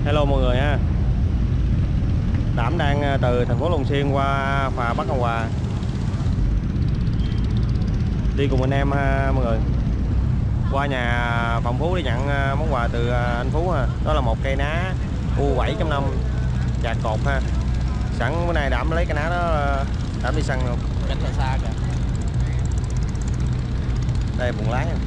Hello mọi người ha. Đảm đang từ thành phố Long Xuyên qua phà Bắc Hồng Hòa, đi cùng anh em ha mọi người. Qua nhà Phạm Phú để nhận món quà từ anh Phú ha. Đó là một cây ná U7.5 chạc cột ha. Sẵn bữa nay Đảm lấy cái ná đó, Đảm đi săn luôn. Cách là xa kìa. Đây buồng lái ha.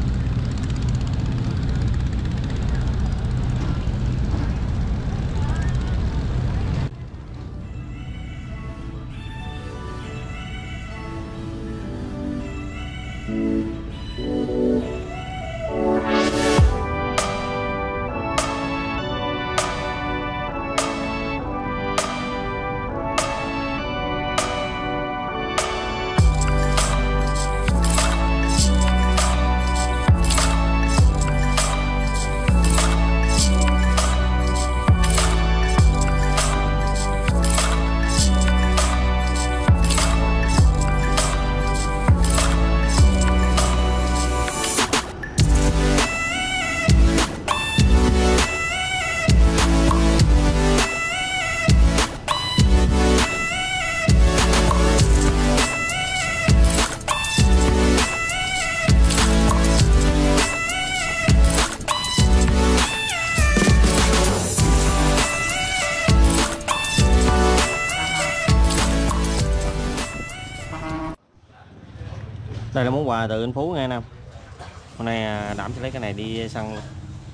Đây là món quà từ anh Phú nghe anh em. Hôm nay Đảm sẽ lấy cái này đi săn luôn.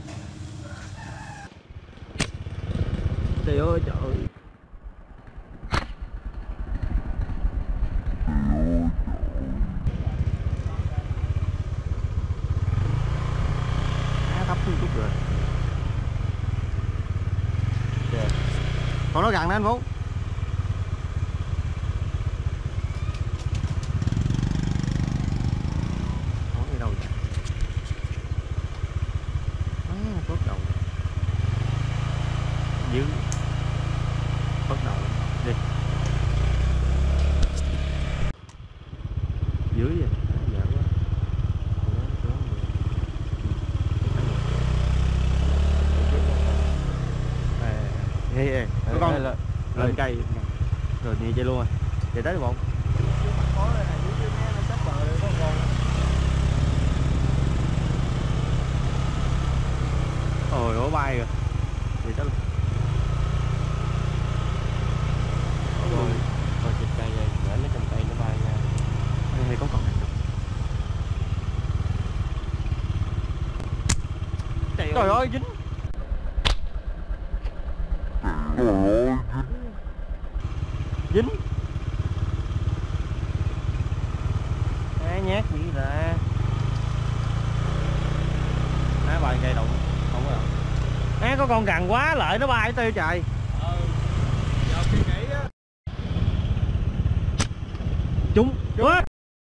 Trời ơi trời ơi. Thấp xuống chút rồi. Còn nó gần đó anh Phú. Dưới bắt đầu đi dưới vậy dở quá. Con lên cây rồi nhẹ chơi luôn rồi chạy tới bọn ôi nó bay rồi thì tới Coi trên cây rồi, để nó trong cây nó bay ra. hay có còn trời ơi dính. Dính. Nhát gì ra. Bài cây đụng không có. Có con gần quá lợi nó bay tiêu trời. Chúng quá.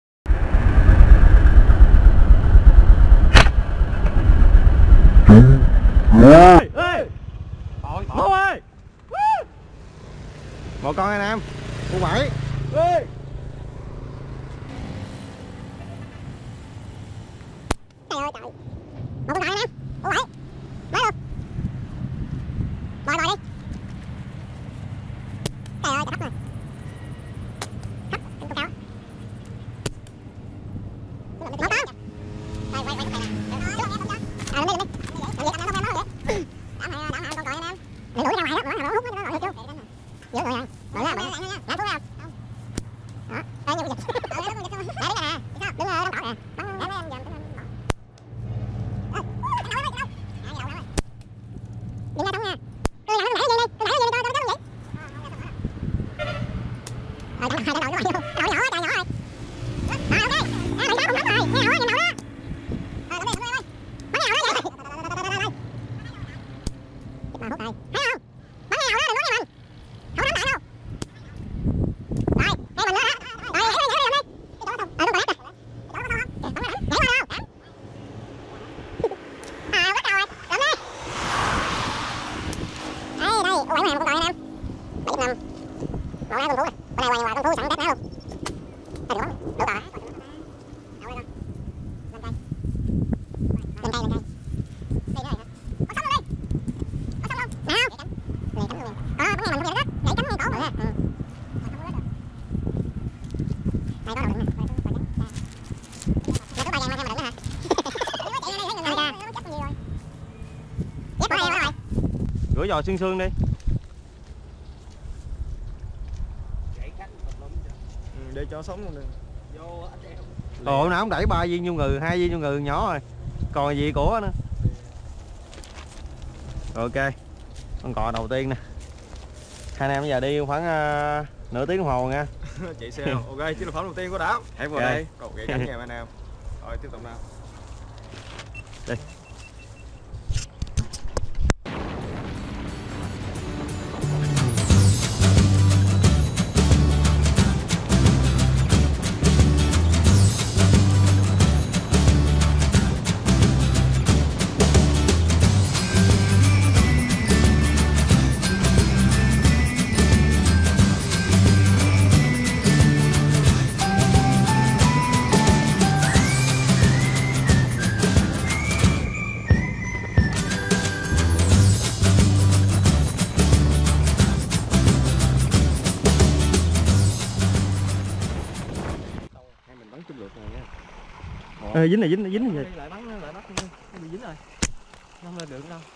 Ê Phú ơi, một con anh em U7. Trời ơi trời, một con anh em U7 lấy luôn. Bò đi. Trời ơi trời thấp rồi. Nào. Rửa giò xương xương đi. Để cho sống luôn nè. Vô anh em. Ồ, nào không đẩy 3 viên vô ngừ, 2 viên vô ngừ nhỏ rồi. Còn gì của nữa. Ok. Con cò đầu tiên nè. Hai anh em bây giờ đi khoảng nửa tiếng đồng hồ nha. Chạy xe. Ok, chiếc sản phẩm đầu tiên của đảo. Hãy vào đây. Cột gậy cánh nha anh em. Rồi tiếp tục nào. Đi. Dính này, dính gì? Lại bắn nó lại bắt nó bị dính rồi. Nó không lên được đâu.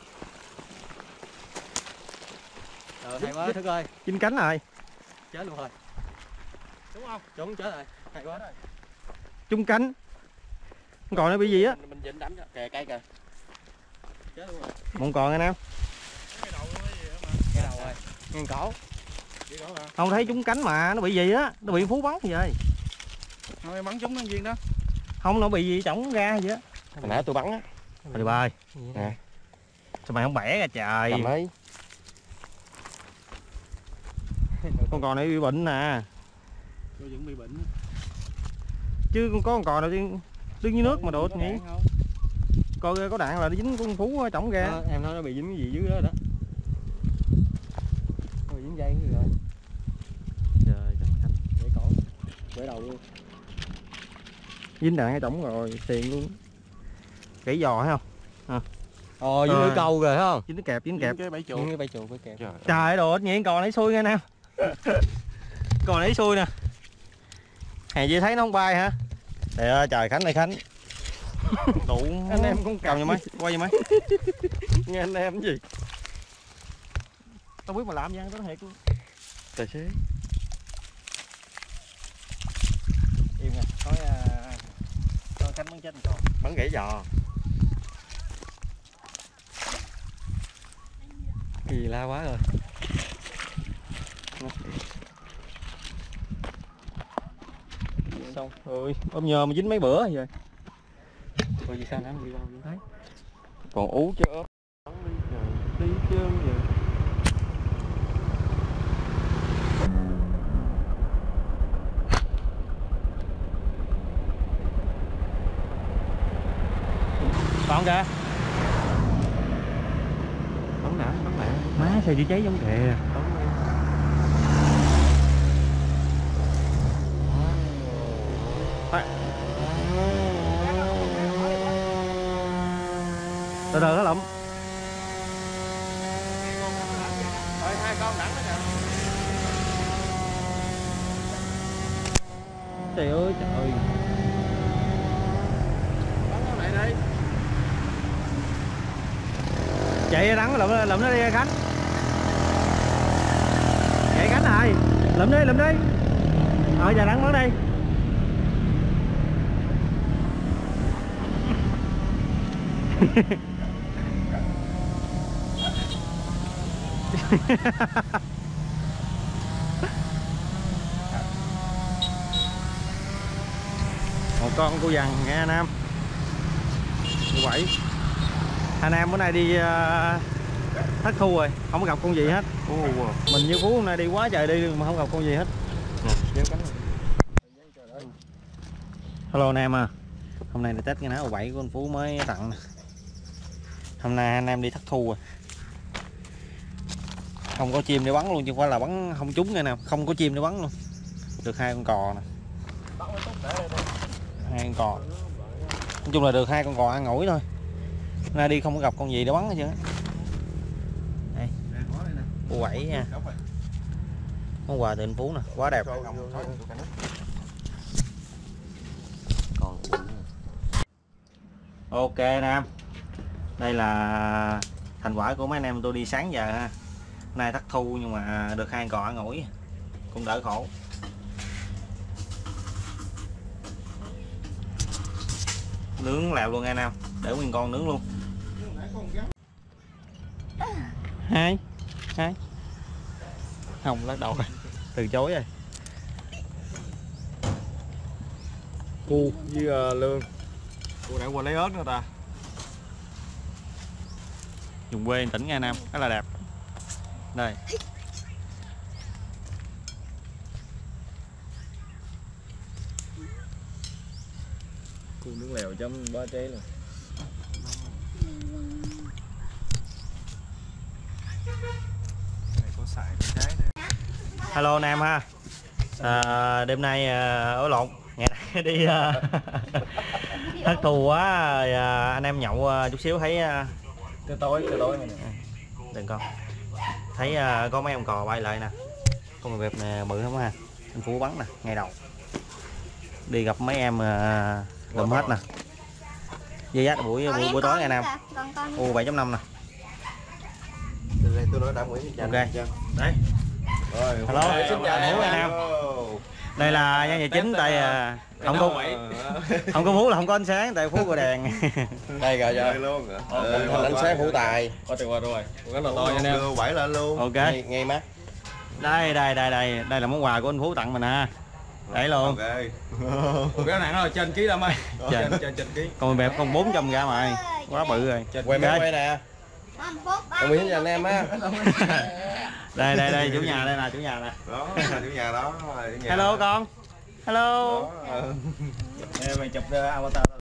Hay quá Thức ơi. Dính cánh rồi. Chết luôn rồi. Đúng không? Trúng chết rồi. Hay quá. Trúng cánh. Con cò nó bị gì á? Mình dính đánh kìa cây kìa. Chết luôn rồi. Một con anh em. Cái đầu nó gì mà. Cái đầu rồi. Ngang cổ. Bị cổ hả? Không thấy trúng cánh mà nó bị gì á? Nó bị Phú bắn gì vậy? Thôi bắn trúng nó viên đó. Không, nó bị gì trỏng ra gì á. Hồi nãy tôi bắn á. Thôi ba ơi. Nè. Sao mày không bẻ ra trời? Cầm ấy. Con cò này bị bệnh nè. Tôi vẫn bị bệnh. Chứ có con cò nào đứng dưới nước mà đột nhỉ? Coi có đạn là nó dính con Phú trỏng ra. Em nói nó bị dính cái gì dưới đó đó. Nó bị dính dây cái gì rồi. Trời trời. Để cổ. Để đầu luôn. Dính đạn hay trỏng rồi, tiền luôn. Gãy giò thấy không? Dính lưỡi câu rồi thấy không? Dính kẹp, dính kẹp. Cái bẫy chuột. Cái bẫy chuột với kẹp. Trời ơi, đồ nhện cò nãy xui nghe nè. Cò nãy xui nè. Hèn gì thấy nó không bay hả? Trời ơi, trời Khánh ơi Khánh. Đủ Anh em cũng cầm cho mấy, quay cho mấy. Nghe anh em cái gì? Tao biết mà làm gì ăn tao thiệt luôn. Tài xế. Im nè, nói Khánh bắn chết con. Bắn gãy giò. Kỳ la quá rồi. Xong rồi, ôm nhờ mà dính mấy bữa vậy. Ôi gì sao nắm đi đâu vậy? Thấy. Còn ú chứ ốp. Đi trơn vậy. Còn kìa. Bắn nã. Má sao chữa cháy giống kìa. Từ từ nó lụm. Rồi 2 con đẳng đó kìa. Trời ơi trời. Bắn con này đi. Chạy đắng lụm nó đi Khánh. Chạy Khánh rồi. Lụm đi. Giờ đắng bắn đi. Một con cô dằn nghe anh em. Cô Bảy. Anh em bữa nay đi thất thu rồi, không có gặp con gì hết. Mình như Phú hôm nay đi quá trời đi mà không gặp con gì hết. Hello anh em à. Hôm nay là test cái áo 7 của anh Phú mới tặng. Hôm nay anh em đi thất thu rồi. Không có chim để bắn luôn chứ không phải là bắn không trúng nghe nè, không có chim để bắn luôn. Được 2 con cò nè. 2 con cò. Nói chung là được 2 con cò ăn ủi thôi. Hôm nay đi không có gặp con gì để bắn hết trơn. Đây. Cô 7 nha. Món quà từ anh Phú nè, quá đẹp. Ok Nam. Đây là thành quả của mấy anh em tôi đi sáng giờ ha. Nay thất thu nhưng mà được 2 cò ăn ủi cũng đỡ khổ. Nướng lèo luôn anh em, để nguyên con nướng luôn. Hai không lắc đầu rồi, từ chối rồi. Cu với lương. Cu nãy qua lấy ớt nữa ta. Dùng quê tỉnh nha anh em, rất là đẹp. Đây. Cu nướng lèo chấm bá cháy luôn. Này có xài trái nữa. Hello anh em ha. Đêm nay ối lộn, ngày nay đi thất thu quá. Anh em nhậu chút xíu thấy Tới tối này. đừng con thấy có mấy ông cò bay lại nè, con bẹp nè bự lắm ha. Anh Phú bắn nè ngay đầu, đi gặp mấy em lụm hết nè. Dây dắt buổi tối anh em. U 7.5 nè. Tôi nói đã Nguyễn Ok đấy. Rồi, hello xin chào anh em. Đây là nhân vật chính tại không có Phú là không có ánh sáng, tại Phú có đèn. đây rồi luôn. Thành ánh sáng Hữu Tài. Qua rồi. Rất là to nha anh em. 7 lên luôn. Ok. Ngay mắt. Đây là món quà của anh Phú tặng mình ha. Đấy luôn. Ok. Cái này nó là trên ký lắm ơi. Trên ký. Còn bẹp con 400 gram rồi. Quá bự rồi. Quay máy quay nè. Đồng ý cho anh em á. Đây chủ nhà đây nè, chủ nhà nè. Đó, chủ nhà đó. Hello con. Hello. Em mày chụp avatar